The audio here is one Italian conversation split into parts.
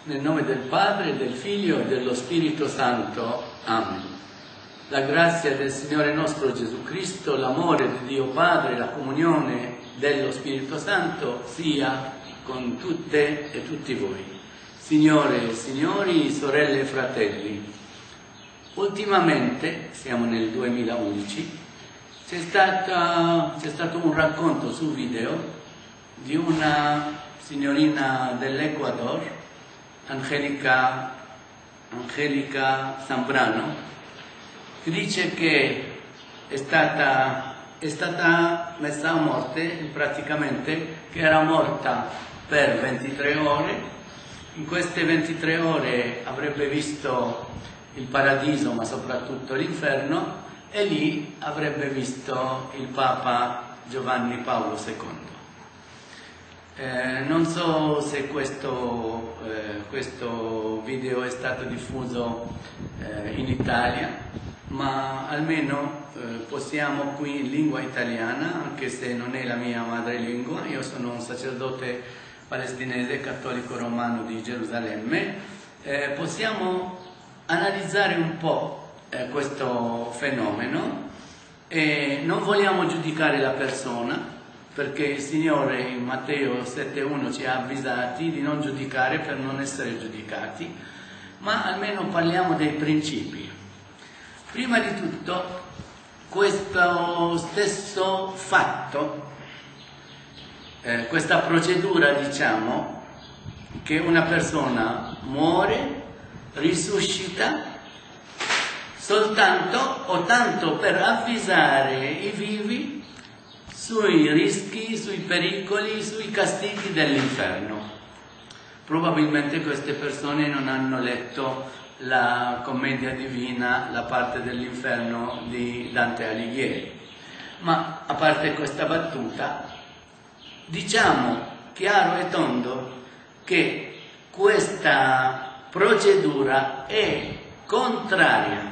Nel nome del Padre, del Figlio e dello Spirito Santo. Amen. La grazia del Signore nostro Gesù Cristo, l'amore di Dio Padre, la comunione dello Spirito Santo sia con tutte e tutti voi. Signore e signori, sorelle e fratelli, ultimamente, siamo nel 2011, c'è stato un racconto su video di una signorina dell'Ecuador, Angelica Zambrano, che dice che è stata messa a morte, praticamente che era morta per 23 ore. In queste 23 ore avrebbe visto il paradiso, ma soprattutto l'inferno, e lì avrebbe visto il Papa Giovanni Paolo II. Non so se questo video è stato diffuso in Italia, ma almeno possiamo qui in lingua italiana, anche se non è la mia madrelingua. Io sono un sacerdote palestinese cattolico romano di Gerusalemme. Possiamo analizzare un po' questo fenomeno e non vogliamo giudicare la persona, perché il Signore in Matteo 7,1 ci ha avvisati di non giudicare per non essere giudicati, ma almeno parliamo dei principi. Prima di tutto, questo stesso fatto, questa procedura, diciamo, che una persona muore, risuscita, soltanto o tanto per avvisare i vivi sui rischi, sui pericoli, sui castighi dell'inferno. Probabilmente queste persone non hanno letto la commedia divina, la parte dell'inferno di Dante Alighieri. Ma a parte questa battuta, diciamo chiaro e tondo che questa procedura è contraria,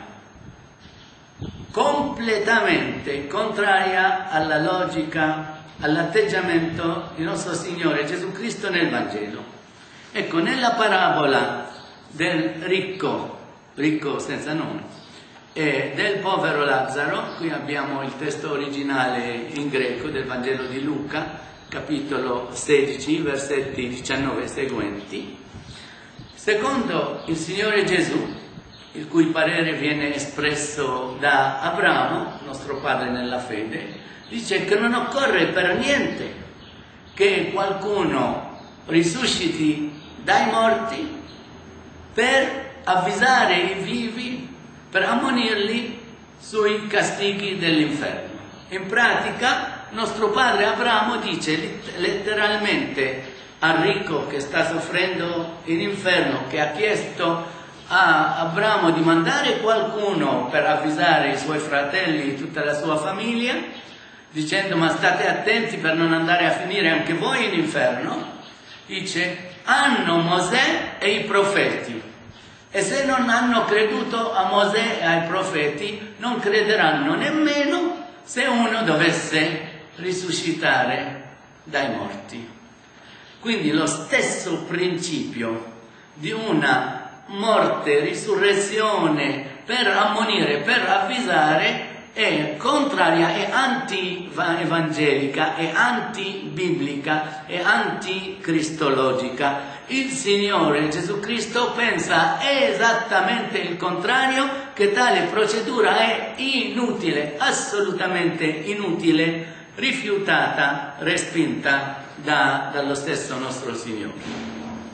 completamente contraria alla logica, all'atteggiamento di nostro Signore Gesù Cristo nel Vangelo. Ecco, nella parabola del ricco senza nome, e del povero Lazzaro, qui abbiamo il testo originale in greco del Vangelo di Luca, capitolo 16, versetti 19 e seguenti. Secondo il Signore Gesù, il cui parere viene espresso da Abramo, nostro padre nella fede, dice che non occorre per niente che qualcuno risusciti dai morti per avvisare i vivi, per ammonirli sui castighi dell'inferno. In pratica, nostro padre Abramo dice letteralmente al ricco che sta soffrendo in inferno, che ha chiesto a Abramo di mandare qualcuno per avvisare i suoi fratelli e tutta la sua famiglia, dicendo: ma state attenti per non andare a finire anche voi in inferno. Dice: hanno Mosè e i profeti, e se non hanno creduto a Mosè e ai profeti non crederanno nemmeno se uno dovesse risuscitare dai morti. Quindi lo stesso principio di una morte, risurrezione per ammonire, per avvisare, è contraria, è anti-evangelica, è anti-biblica, è anti-cristologica. Il Signore Gesù Cristo pensa esattamente il contrario, che tale procedura è inutile, assolutamente inutile, rifiutata, respinta dallo stesso nostro Signore.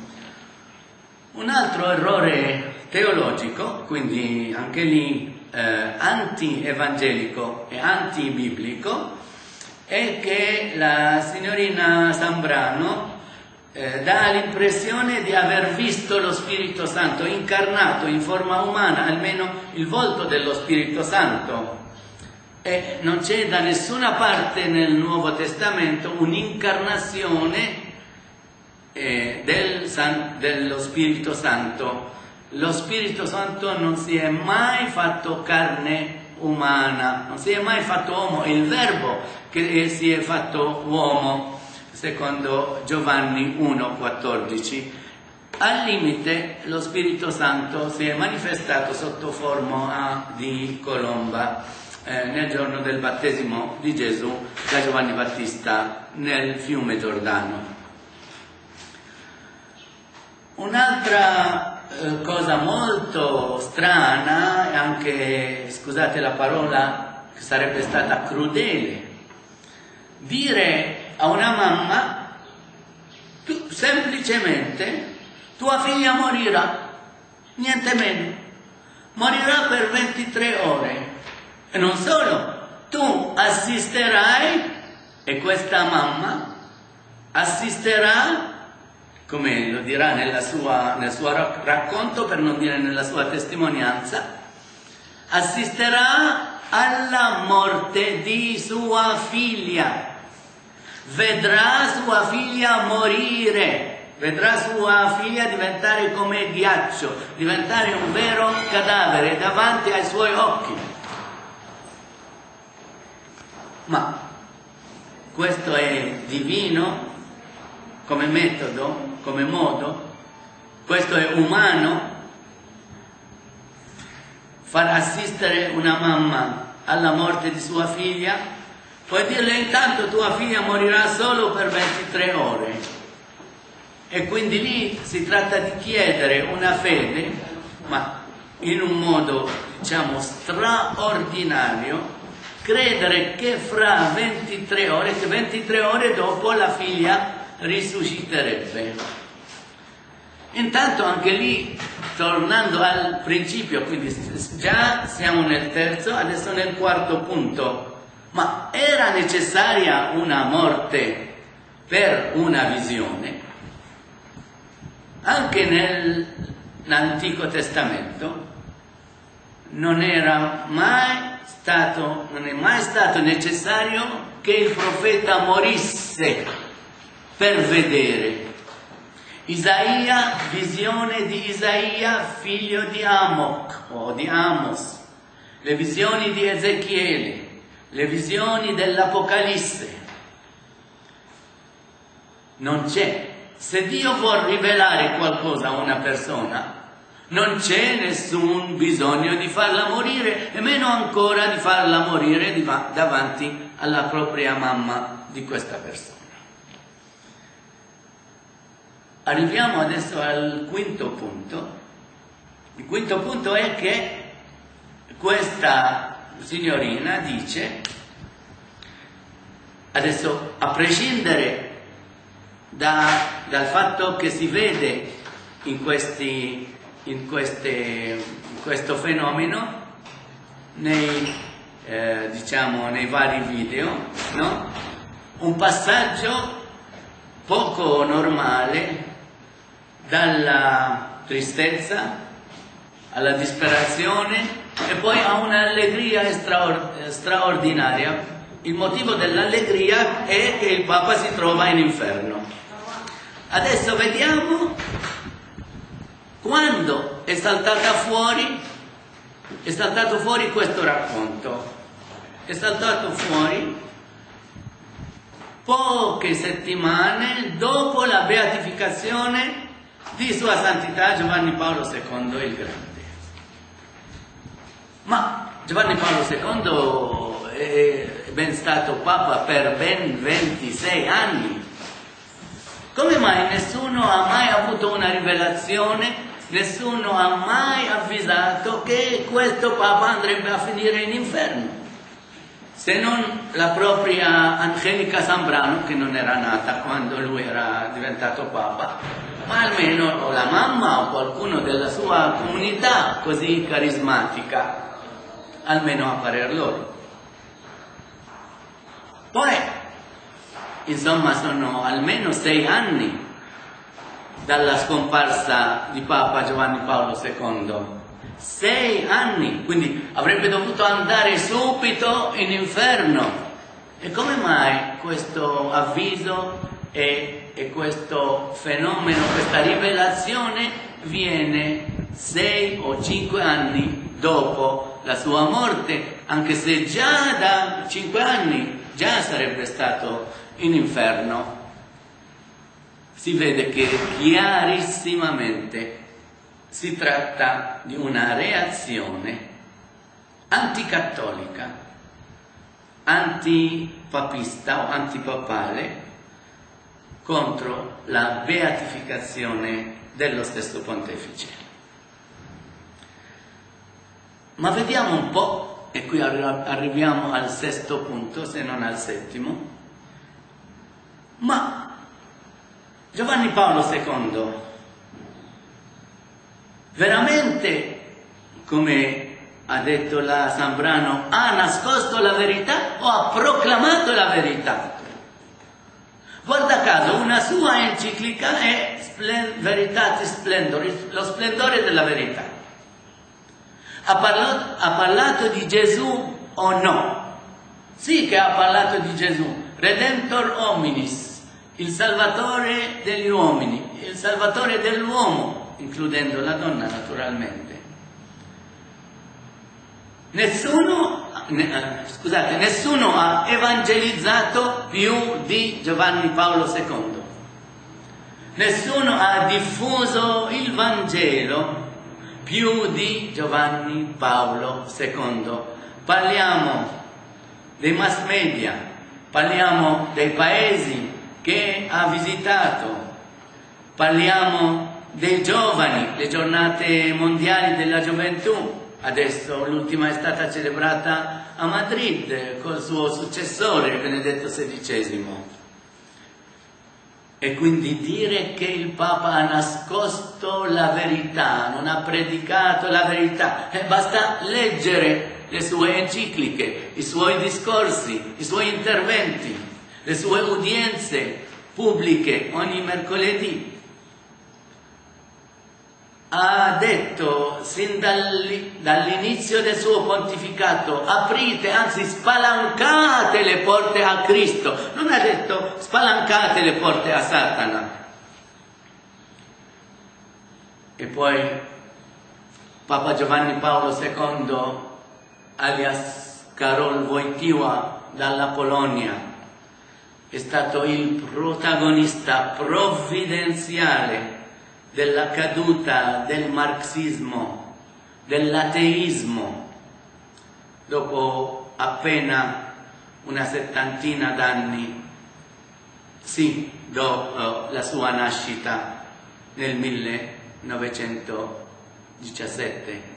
Un altro errore teologico, quindi anche lì anti-evangelico e anti-biblico, è che la signorina Zambrano dà l'impressione di aver visto lo Spirito Santo incarnato in forma umana, almeno il volto dello Spirito Santo. E non c'è da nessuna parte nel Nuovo Testamento un'incarnazione dello Spirito Santo. Lo Spirito Santo non si è mai fatto carne umana, non si è mai fatto uomo, è il Verbo che si è fatto uomo, secondo Giovanni 1,14. al limite lo Spirito Santo si è manifestato sotto forma di colomba nel giorno del battesimo di Gesù da Giovanni Battista nel fiume Giordano. Un'altra cosa molto strana, e anche, scusate la parola, che sarebbe stata crudele, dire a una mamma: semplicemente tua figlia morirà, niente meno, morirà per 23 ore. E non solo, tu assisterai, e questa mamma assisterà, come lo dirà nel suo racconto, per non dire nella sua testimonianza, assisterà alla morte di sua figlia, vedrà sua figlia morire, vedrà sua figlia diventare come ghiaccio, diventare un vero cadavere davanti ai suoi occhi. Ma questo è divino come metodo, come modo? Questo è umano? Far assistere una mamma alla morte di sua figlia? Puoi dirle: intanto tua figlia morirà solo per 23 ore. E quindi lì si tratta di chiedere una fede, ma in un modo, diciamo, straordinario, credere che fra 23 ore dopo la figlia risusciterebbe. Intanto anche lì, tornando al principio, quindi già siamo nel terzo, adesso nel quarto punto. Ma era necessaria una morte per una visione? Anche nell'Antico Testamento non è mai stato necessario che il profeta morisse per vedere. Isaia, visione di Isaia, figlio di Amoc o di Amos, le visioni di Ezechiele, le visioni dell'Apocalisse. Non c'è. Se Dio vuol rivelare qualcosa a una persona, non c'è nessun bisogno di farla morire, e meno ancora di farla morire davanti alla propria mamma di questa persona. Arriviamo adesso al quinto punto. Il quinto punto è che questa signorina dice, adesso a prescindere dal fatto che si vede in questo fenomeno nei vari video, no? Un passaggio poco normale dalla tristezza alla disperazione e poi a un'allegria straordinaria. Il motivo dell'allegria è che il Papa si trova in inferno. Adesso vediamo quando è saltato fuori questo racconto. È saltato fuori poche settimane dopo la beatificazione di Sua Santità Giovanni Paolo II il Grande. Ma Giovanni Paolo II è ben stato Papa per ben 26 anni. Come mai nessuno ha mai avuto una rivelazione, nessuno ha mai avvisato che questo Papa andrebbe a finire in inferno? Se non la propria Angelica Sambrano, che non era nata quando lui era diventato Papa, ma almeno la mamma o qualcuno della sua comunità così carismatica, almeno a parer loro. Poi, insomma, sono almeno 6 anni dalla scomparsa di Papa Giovanni Paolo II. 6 anni, quindi avrebbe dovuto andare subito in inferno. E come mai questo avviso e questo fenomeno, questa rivelazione viene 6 o 5 anni dopo la sua morte, anche se già da 5 anni già sarebbe stato in inferno? si vede che chiarissimamente si tratta di una reazione anticattolica, antipapista o antipapale contro la beatificazione dello stesso pontefice. Ma vediamo un po', e qui arriviamo al sesto punto, se non al settimo, ma Giovanni Paolo II veramente, come ha detto la Sambrano, ha nascosto la verità o ha proclamato la verità? Guarda caso, una sua enciclica è Veritatis Splendoris, lo splendore della verità. Ha parlato di Gesù o no? Sì che ha parlato di Gesù, Redemptor hominis, il salvatore degli uomini, il salvatore dell'uomo, includendo la donna naturalmente. Nessuno ha evangelizzato più di Giovanni Paolo II. Nessuno ha diffuso il Vangelo più di Giovanni Paolo II. Parliamo dei mass media, parliamo dei paesi che ha visitato, parliamo dei giovani, le giornate mondiali della gioventù. Adesso l'ultima è stata celebrata a Madrid col suo successore Benedetto XVI. E quindi dire che il Papa ha nascosto la verità, non ha predicato la verità, basta leggere le sue encicliche, i suoi discorsi, i suoi interventi, le sue udienze pubbliche ogni mercoledì. Ha detto sin dall'inizio del suo pontificato: aprite, anzi spalancate le porte a Cristo. Non ha detto spalancate le porte a Satana. E poi Papa Giovanni Paolo II, alias Karol Wojtyła dalla Polonia, è stato il protagonista provvidenziale della caduta del marxismo, dell'ateismo, dopo appena una settantina d'anni, sì, dopo la sua nascita nel 1917.